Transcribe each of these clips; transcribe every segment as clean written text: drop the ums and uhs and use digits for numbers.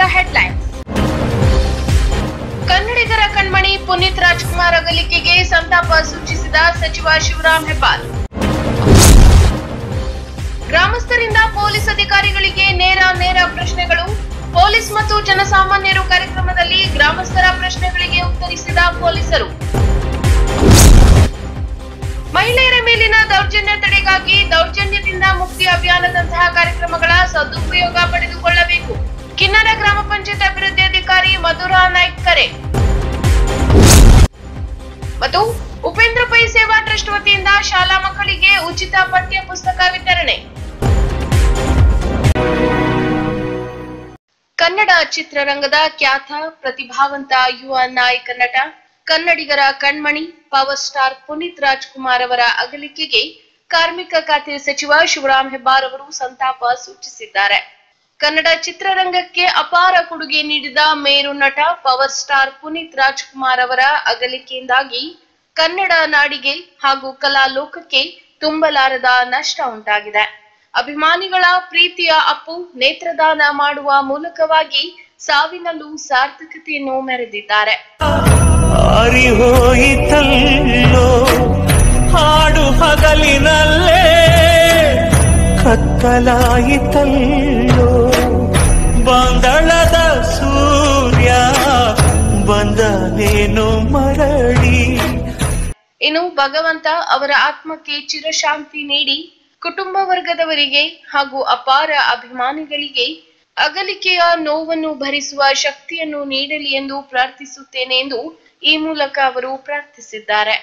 Headlines. ಕನ್ನಡಿಗರ ಕಣ್ಮಣಿ ಪುನೀತ್ ರಾಜ್ಕುಮಾರ್ ಅಗಲಿಕೆಗೆ ಸಂತಾಪ ಸೂಚಿಸಿದ ಸಚಿವ ಶಿವರಾಮ್ ಹೆಬ್ಬಾರ್. ಗ್ರಾಮಸ್ಥರಿಂದ ಪೊಲೀಸ್ ಅಧಿಕಾರಿಗಳಿಗೆ ನೇರ ಪ್ರಶ್ನೆಗಳು. ಪೊಲೀಸ್ ಮತ್ತು ಜನಸಾಮಾನ್ಯರು ಕಾರ್ಯಕ್ರಮದಲ್ಲಿ ಗ್ರಾಮಸ್ಥರ ಪ್ರಶ್ನೆಗಳಿಗೆ ಉತ್ತರಿಸಿದ ಪೊಲೀಸರು. ಮಹಿಳೆಯರ ಮೇಲಿನ ದೌರ್ಜನ್ಯ ತಡೆಗಾಗಿ ದೌರ್ಜನ್ಯದಿಂದ ಮುಕ್ತಿ ಅಭಿಯಾನದಂತಹ ಕಾರ್ಯಕ್ರಮಗಳ ಸದುಪಯೋಗ ಪಡೆದುಕೊಳ್ಳಬೇಕು. ಕಿನ್ನರ ಗ್ರಾಮ ಪಂಚಾಯತ್ ಅಭಿವೃದ್ಧಿ ಅಧಿಕಾರಿ ಮಧುರಾ ನಾಯ್ಕ್ ಕರೆ. ಮತ್ತು ಉಪೇಂದ್ರ ಪೈ ಸೇವಾ ಟ್ರಸ್ಟ್ ವತಿಯಿಂದ ಶಾಲಾ ಮಕ್ಕಳಿಗೆ ಉಚಿತ ಪಠ್ಯ ಪುಸ್ತಕ ವಿತರಣೆ. ಕನ್ನಡ ಚಿತ್ರರಂಗದ ಖ್ಯಾತ ಪ್ರತಿಭಾವಂತ ಯುವ ನಾಯಕ ನಟ ಕನ್ನಡಿಗರ ಕಣ್ಮಣಿ ಪವರ್ ಸ್ಟಾರ್ ಪುನೀತ್ ರಾಜ್ಕುಮಾರ್ ಅವರ ಅಗಲಿಕೆಗೆ ಕಾರ್ಮಿಕ ಖಾತೆ ಸಚಿವ ಶಿವರಾಮ್ ಹೆಬ್ಬಾರ್ ಅವರು ಸಂತಾಪ ಸೂಚಿಸಿದ್ದಾರೆ. ಕನ್ನಡ ಚಿತ್ರರಂಗಕ್ಕೆ ಅಪಾರ ಕೊಡುಗೆ ನೀಡಿದ ಮೇರು ನಟ ಪವರ್ ಸ್ಟಾರ್ ಪುನೀತ್ ರಾಜ್ಕುಮಾರ್ ಅವರ ಅಗಲಿಕೆಯಿಂದಾಗಿ ಕನ್ನಡ ನಾಡಿಗೆ ಹಾಗೂ ಕಲಾ ಲೋಕಕ್ಕೆ ತುಂಬಲಾರದ ನಷ್ಟ ಉಂಟಾಗಿದೆ. ಅಭಿಮಾನಿಗಳ ಪ್ರೀತಿಯ ಅಪ್ಪು ನೇತ್ರದಾನ ಮಾಡುವ ಮೂಲಕವಾಗಿ ಸಾವಿನಲ್ಲೂ ಸಾರ್ಥಕತೆಯನ್ನು ಮೆರೆದಿದ್ದಾರೆ. ಹಾಡು ಹಗಲಿನಲ್ಲೇ ಕತ್ತಲಾಯಿತಲ್ಲೋ ಬಂದಳದ ಸೂರ್ಯ ಬಂದನೇನು ಮರಳಿ. ಇನ್ನು ಭಗವಂತ ಅವರ ಆತ್ಮಕ್ಕೆ ಚಿರಶಾಂತಿ ನೀಡಿ ಕುಟುಂಬ ವರ್ಗದವರಿಗೆ ಹಾಗೂ ಅಪಾರ ಅಭಿಮಾನಿಗಳಿಗೆ ಅಗಲಿಕೆಯ ನೋವನ್ನು ಭರಿಸುವ ಶಕ್ತಿಯನ್ನು ನೀಡಲಿ ಎಂದು ಪ್ರಾರ್ಥಿಸುತ್ತೇನೆ ಎಂದು ಈ ಮೂಲಕ ಅವರು ಪ್ರಾರ್ಥಿಸಿದ್ದಾರೆ.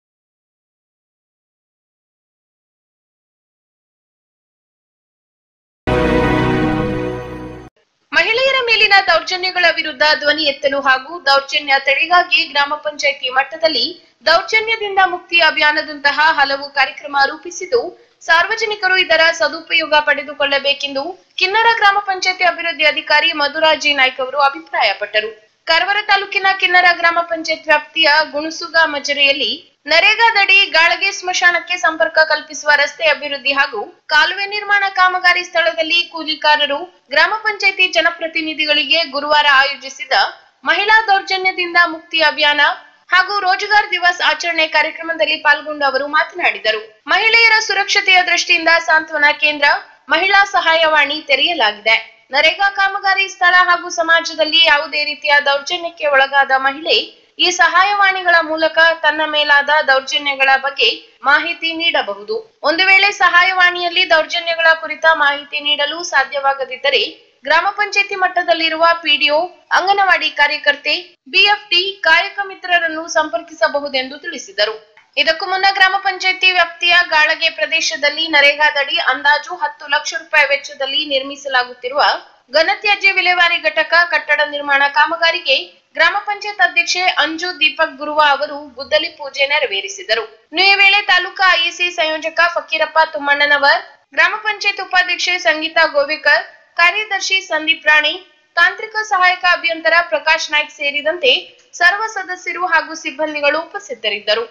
ಮಹಿಳೆಯರ ಮೇಲಿನ ದೌರ್ಜನ್ಯಗಳ ವಿರುದ್ಧ ಧ್ವನಿ ಎತ್ತಲು ಹಾಗೂ ದೌರ್ಜನ್ಯ ತಡೆಗಾಗಿ ಗ್ರಾಮ ಪಂಚಾಯಿತಿ ಮಟ್ಟದಲ್ಲಿ ದೌರ್ಜನ್ಯದಿಂದ ಮುಕ್ತಿ ಅಭಿಯಾನದಂತಹ ಹಲವು ಕಾರ್ಯಕ್ರಮ ರೂಪಿಸಿದ್ದು ಸಾರ್ವಜನಿಕರು ಇದರ ಸದುಪಯೋಗ ಪಡೆದುಕೊಳ್ಳಬೇಕೆಂದು ಕಿನ್ನರ ಗ್ರಾಮ ಪಂಚಾಯಿತಿ ಅಭಿವೃದ್ಧಿ ಅಧಿಕಾರಿ ಮಧುರಾ ಜಿ ನಾಯ್ಕ್ ಅವರು ಅಭಿಪ್ರಾಯಪಟ್ಟರು. ಕಾರವಾರ ತಾಲೂಕಿನ ಕಿನ್ನರ ಗ್ರಾಮ ಪಂಚಾಯತ್ ವ್ಯಾಪ್ತಿಯ ಗುಣಸುಗ ಮಜರೆಯಲ್ಲಿ ನರೇಗಾದಡಿ ಗಾಳಗೆ ಸ್ಮಶಾನಕ್ಕೆ ಸಂಪರ್ಕ ಕಲ್ಪಿಸುವ ರಸ್ತೆ ಅಭಿವೃದ್ಧಿ ಹಾಗೂ ಕಾಲುವೆ ನಿರ್ಮಾಣ ಕಾಮಗಾರಿ ಸ್ಥಳದಲ್ಲಿ ಕೂಲಿಕಾರರು ಗ್ರಾಮ ಪಂಚಾಯಿತಿ ಜನಪ್ರತಿನಿಧಿಗಳಿಗೆ ಗುರುವಾರ ಆಯೋಜಿಸಿದ ಮಹಿಳಾ ದೌರ್ಜನ್ಯದಿಂದ ಮುಕ್ತಿ ಅಭಿಯಾನ ಹಾಗೂ ರೋಜಗಾರ್ ದಿವಸ್ ಆಚರಣೆ ಕಾರ್ಯಕ್ರಮದಲ್ಲಿ ಪಾಲ್ಗೊಂಡು ಅವರು ಮಾತನಾಡಿದರು. ಮಹಿಳೆಯರ ಸುರಕ್ಷತೆಯ ದೃಷ್ಟಿಯಿಂದ ಸಾಂತ್ವನ ಕೇಂದ್ರ, ಮಹಿಳಾ ಸಹಾಯವಾಣಿ ತೆರೆಯಲಾಗಿದೆ. ನರೇಗಾ ಕಾಮಗಾರಿ ಸ್ಥಳ ಹಾಗೂ ಸಮಾಜದಲ್ಲಿ ಯಾವುದೇ ರೀತಿಯ ದೌರ್ಜನ್ಯಕ್ಕೆ ಒಳಗಾದ ಮಹಿಳೆ ಈ ಸಹಾಯವಾಣಿಗಳ ಮೂಲಕ ತನ್ನ ಮೇಲಾದ ದೌರ್ಜನ್ಯಗಳ ಬಗ್ಗೆ ಮಾಹಿತಿ ನೀಡಬಹುದು. ಒಂದು ವೇಳೆ ಸಹಾಯವಾಣಿಯಲ್ಲಿ ದೌರ್ಜನ್ಯಗಳ ಕುರಿತ ಮಾಹಿತಿ ನೀಡಲು ಸಾಧ್ಯವಾಗದಿದ್ದರೆ ಗ್ರಾಮ ಪಂಚಾಯಿತಿ ಮಟ್ಟದಲ್ಲಿರುವ ಪಿಡಿಒ, ಅಂಗನವಾಡಿ ಕಾರ್ಯಕರ್ತೆ, ಬಿಎಫ್ಟಿ, ಕಾಯಕ ಮಿತ್ರರನ್ನು ಸಂಪರ್ಕಿಸಬಹುದೆಂದು ತಿಳಿಸಿದರು. ಇದಕ್ಕೂ ಮುನ್ನ ಗ್ರಾಮ ಪಂಚಾಯಿತಿ ವ್ಯಾಪ್ತಿಯ ಗಾಳಗೆ ಪ್ರದೇಶದಲ್ಲಿ ನರೇಗಾದಡಿ ಅಂದಾಜು 10 ಲಕ್ಷ ರೂಪಾಯಿ ವೆಚ್ಚದಲ್ಲಿ ನಿರ್ಮಿಸಲಾಗುತ್ತಿರುವ ಘನತ್ಯಾಜ್ಯ ವಿಲೇವಾರಿ ಘಟಕ ಕಟ್ಟಡ ನಿರ್ಮಾಣ ಕಾಮಗಾರಿಗೆ ಗ್ರಾಮ ಪಂಚಾಯತ್ ಅಧ್ಯಕ್ಷೆ ಅಂಜು ದೀಪಕ್ ಗುರುವ ಅವರು ಗುದ್ದಲಿ ಪೂಜೆ ನೆರವೇರಿಸಿದರು. ಈ ವೇಳೆ ತಾಲೂಕಾ ಐಇಸಿ ಸಂಯೋಜಕ ಫಕೀರಪ್ಪ ತುಮ್ಮಣ್ಣನವರ್, ಗ್ರಾಮ ಪಂಚಾಯತ್ ಉಪಾಧ್ಯಕ್ಷೆ ಸಂಗೀತಾ ಗೋವಿಕರ್, ಕಾರ್ಯದರ್ಶಿ ಸಂದೀಪ್ ರಾಣಿ, ತಾಂತ್ರಿಕ ಸಹಾಯಕ ಅಭಿಯಂತರ ಪ್ರಕಾಶ್ ನಾಯ್ಕ್ ಸೇರಿದಂತೆ ಸರ್ವ ಸದಸ್ಯರು ಹಾಗೂ ಸಿಬ್ಬಂದಿಗಳು ಉಪಸ್ಥಿತರಿದ್ದರು.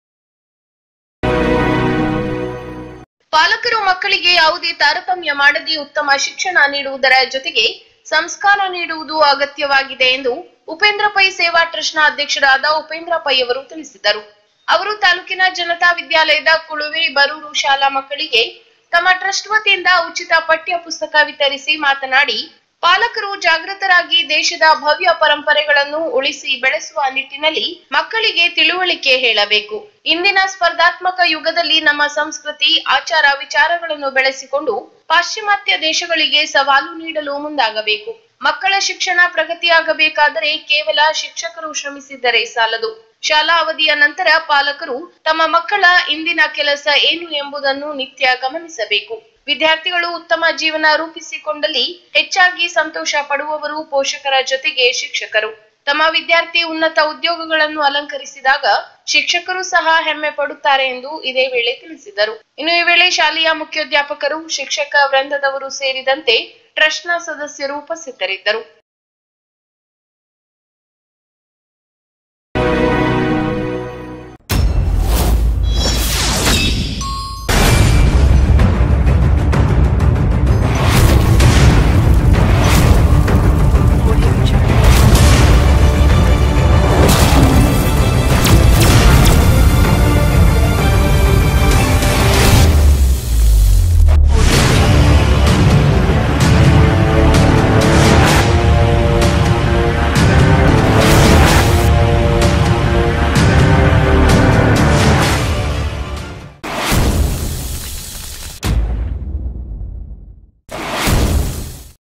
ಪಾಲಕರು ಮಕ್ಕಳಿಗೆ ಯಾವುದೇ ತಾರತಮ್ಯ ಮಾಡದೆ ಉತ್ತಮ ಶಿಕ್ಷಣ ನೀಡುವುದರ ಜೊತೆಗೆ ಸಂಸ್ಕಾರ ನೀಡುವುದು ಅಗತ್ಯವಾಗಿದೆ ಎಂದು ಉಪೇಂದ್ರ ಪೈ ಸೇವಾ ಟ್ರಸ್ಟ್ನ ಅಧ್ಯಕ್ಷರಾದ ಉಪೇಂದ್ರ ಪೈ ಅವರು ತಿಳಿಸಿದರು. ಅವರು ತಾಲೂಕಿನ ಜನತಾ ವಿದ್ಯಾಲಯದ ಕುಳುವೆ ಬರೂರು ಶಾಲಾ ಮಕ್ಕಳಿಗೆ ತಮ್ಮ ಟ್ರಸ್ಟ್ ವತಿಯಿಂದ ಉಚಿತ ಪಠ್ಯ ಪುಸ್ತಕ ವಿತರಿಸಿ ಮಾತನಾಡಿ, ಪಾಲಕರು ಜಾಗೃತರಾಗಿ ದೇಶದ ಭವ್ಯ ಪರಂಪರೆಗಳನ್ನು ಉಳಿಸಿ ಬೆಳೆಸುವ ನಿಟ್ಟಿನಲ್ಲಿ ಮಕ್ಕಳಿಗೆ ತಿಳುವಳಿಕೆ ಹೇಳಬೇಕು. ಇಂದಿನ ಸ್ಪರ್ಧಾತ್ಮಕ ಯುಗದಲ್ಲಿ ನಮ್ಮ ಸಂಸ್ಕೃತಿ, ಆಚಾರ, ವಿಚಾರಗಳನ್ನು ಬೆಳೆಸಿಕೊಂಡು ಪಾಶ್ಚಿಮಾತ್ಯ ದೇಶಗಳಿಗೆ ಸವಾಲು ನೀಡಲು ಮುಂದಾಗಬೇಕು. ಮಕ್ಕಳ ಶಿಕ್ಷಣ ಪ್ರಗತಿಯಾಗಬೇಕಾದರೆ ಕೇವಲ ಶಿಕ್ಷಕರು ಶ್ರಮಿಸಿದ್ದರೆ ಸಾಲದು. ಶಾಲಾ ಅವಧಿಯ ನಂತರ ಪಾಲಕರು ತಮ್ಮ ಮಕ್ಕಳ ಇಂದಿನ ಕೆಲಸ ಏನು ಎಂಬುದನ್ನು ನಿತ್ಯ ಗಮನಿಸಬೇಕು. ವಿದ್ಯಾರ್ಥಿಗಳು ಉತ್ತಮ ಜೀವನ ರೂಪಿಸಿಕೊಂಡಲ್ಲಿ ಹೆಚ್ಚಾಗಿ ಸಂತೋಷ ಪಡುವವರು ಪೋಷಕರ ಜೊತೆಗೆ ಶಿಕ್ಷಕರು. ತಮ್ಮ ವಿದ್ಯಾರ್ಥಿ ಉನ್ನತ ಉದ್ಯೋಗಗಳನ್ನು ಅಲಂಕರಿಸಿದಾಗ ಶಿಕ್ಷಕರು ಸಹ ಹೆಮ್ಮೆ ಪಡುತ್ತಾರೆ ಎಂದು ಇದೇ ವೇಳೆ ತಿಳಿಸಿದರು. ಇನ್ನು ಈ ವೇಳೆ ಶಾಲೆಯ ಮುಖ್ಯೋಧ್ಯಾಪಕರು, ಶಿಕ್ಷಕ ವೃಂದದವರು ಸೇರಿದಂತೆ ಟ್ರಸ್ಟ್ನ ಸದಸ್ಯರು ಉಪಸ್ಥಿತರಿದ್ದರು.